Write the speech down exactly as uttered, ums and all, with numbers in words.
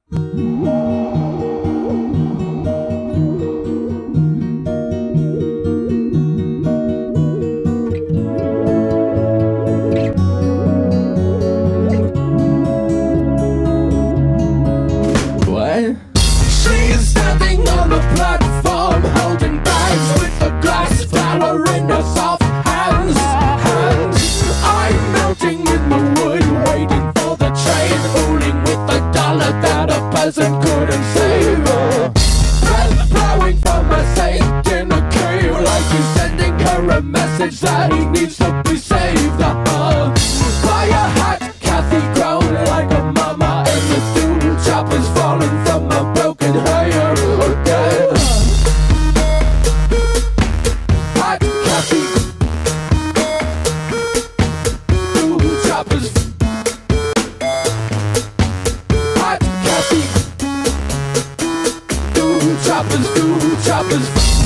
She's standing on the platform, holding bags with a glass flower in her soft hands. Hands. I'm melting in the wood, waiting for the train, fooling with a dollar that a peasant couldn't save. Breath blowing from a saint in a cave, like he's sending her a message that he needs to be saved. Uh-huh. Buy a hat, Kathy grown like a mama in the doom. Choppers falling from a broken hair again. Hot Kathy, doom choppers. Hot Kathy, doom choppers, doom choppers.